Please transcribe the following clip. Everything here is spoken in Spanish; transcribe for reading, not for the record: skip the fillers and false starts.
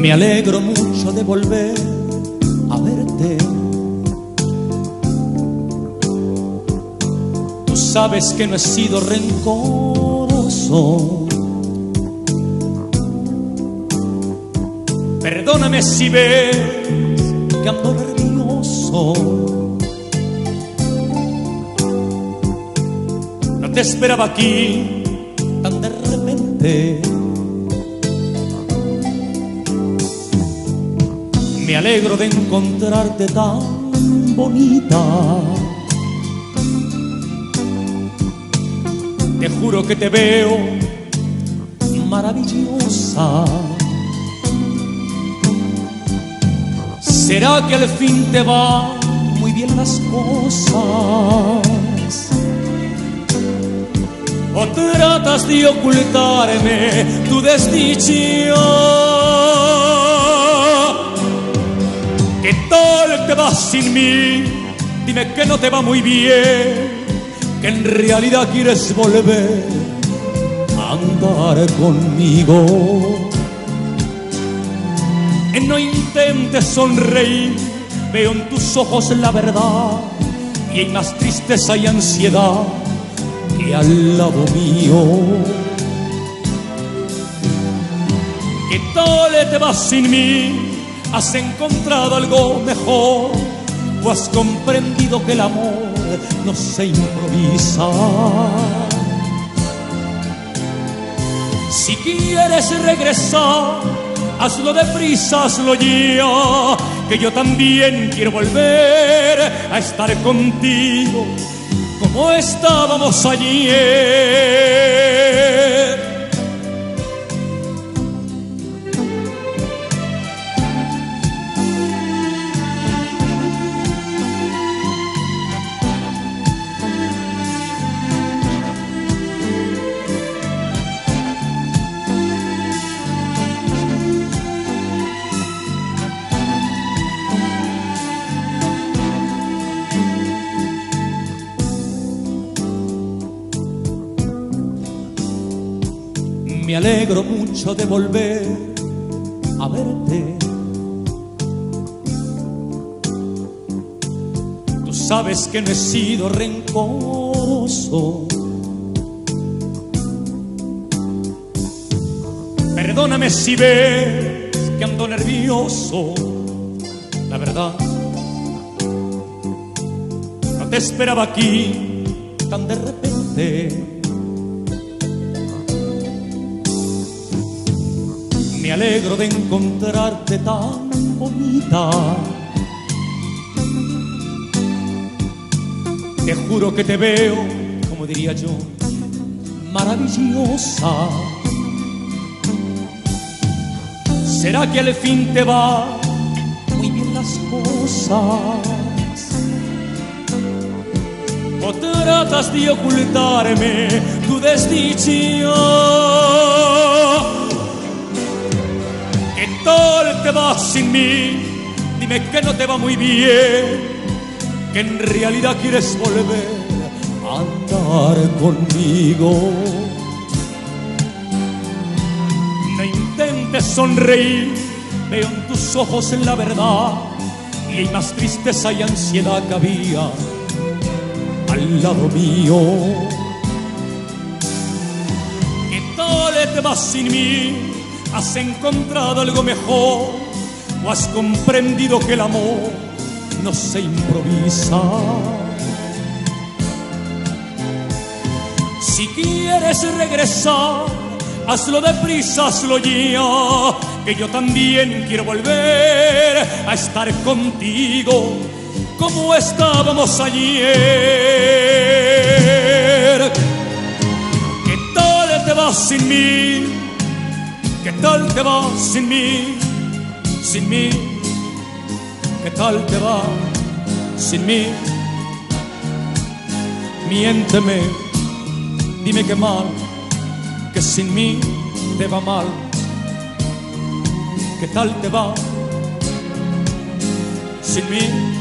Me alegro mucho de volver a verte. Tú sabes que no he sido rencoroso. Perdóname si ves que ando nervioso. No te esperaba aquí tan de repente. Me alegro de encontrarte tan bonita. Te juro que te veo maravillosa. ¿Será que al fin te van muy bien las cosas? ¿O tratas de ocultarme tu desdicha? ¿Qué tal te vas sin mí? Dime que no te va muy bien, que en realidad quieres volver a andar conmigo. No intentes sonreír, veo en tus ojos la verdad, y hay más tristeza y ansiedad que al lado mío. ¿Qué tal te vas sin mí? ¿Has encontrado algo mejor? ¿O has comprendido que el amor no se improvisa? Si quieres regresar, hazlo deprisa, hazlo ya, que yo también quiero volver a estar contigo como estábamos ayer. Me alegro mucho de volver a verte. Tú sabes que no he sido rencoroso. Perdóname si ves que ando nervioso. La verdad, no te esperaba aquí tan de repente. Me alegro de encontrarte tan bonita. Te juro que te veo, como diría yo, maravillosa. ¿Será que al fin te va muy bien las cosas? ¿O tratas de ocultarme tu desdicha? ¿Qué tal te vas sin mí? Dime que no te va muy bien, que en realidad quieres volver a andar conmigo. No intentes sonreír, veo en tus ojos la verdad, y hay más tristeza y ansiedad que había al lado mío. ¿Qué tal te vas sin mí? ¿Has encontrado algo mejor? ¿O has comprendido que el amor no se improvisa? Si quieres regresar, hazlo deprisa, hazlo ya, que yo también quiero volver a estar contigo como estábamos ayer. ¿Qué tal te vas sin mí? ¿Qué tal te va sin mí? Sin mí. ¿Qué tal te va sin mí? Miénteme, dime qué mal, que sin mí te va mal. ¿Qué tal te va sin mí?